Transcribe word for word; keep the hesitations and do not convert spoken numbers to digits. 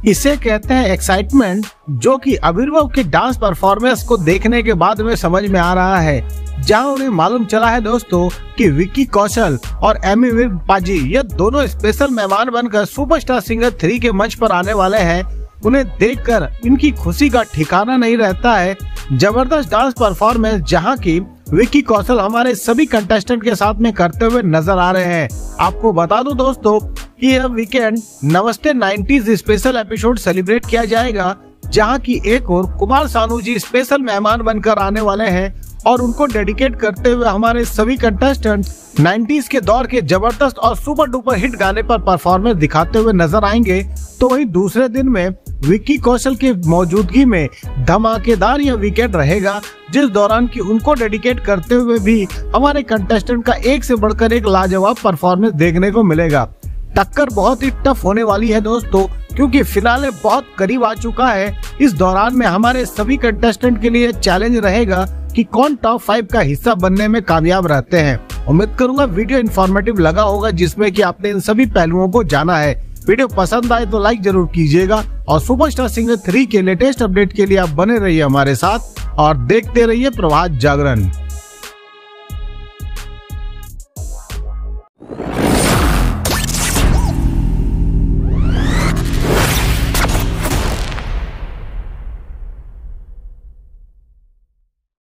इसे कहते हैं एक्साइटमेंट, जो कि अभिनव के डांस परफॉर्मेंस को देखने के बाद में समझ में आ रहा है, जहां उन्हें मालूम चला है दोस्तों कि विक्की कौशल और एमी विर्क पाजी ये दोनों स्पेशल मेहमान बनकर सुपरस्टार सिंगर थ्री के मंच पर आने वाले हैं। उन्हें देखकर इनकी खुशी का ठिकाना नहीं रहता है। जबरदस्त डांस परफॉर्मेंस जहां की विक्की कौशल हमारे सभी कंटेस्टेंट के साथ में करते हुए नजर आ रहे हैं। आपको बता दूं दोस्तों कि यह वीकेंड नमस्ते नाइंटीज़ स्पेशल एपिसोड सेलिब्रेट किया जाएगा, जहां की एक और कुमार सानू जी स्पेशल मेहमान बनकर आने वाले हैं और उनको डेडिकेट करते हुए हमारे सभी कंटेस्टेंट नाइंटीज़ के दौर के जबरदस्त और सुपर डुपर हिट गाने पर परफॉर्मेंस दिखाते हुए नजर आएंगे। तो वहीं दूसरे दिन में विक्की कौशल की मौजूदगी में धमाकेदार यह वीकेंड रहेगा, जिस दौरान की उनको डेडिकेट करते हुए भी हमारे कंटेस्टेंट का एक से बढ़कर एक लाजवाब परफॉर्मेंस देखने को मिलेगा। टक्कर बहुत ही टफ होने वाली है दोस्तों, क्योंकि फिनाले बहुत करीब आ चुका है। इस दौरान में हमारे सभी कंटेस्टेंट के लिए चैलेंज रहेगा कि कौन टॉप फाइव का हिस्सा बनने में कामयाब रहते हैं। उम्मीद करूंगा वीडियो इन्फॉर्मेटिव लगा होगा, जिसमें कि आपने इन सभी पहलुओं को जाना है। वीडियो पसंद आए तो लाइक जरूर कीजिएगा और सुपरस्टार सिंगर थ्री के लेटेस्ट अपडेट के लिए आप बने रहिए हमारे साथ और देखते रहिए प्रभात जागरण।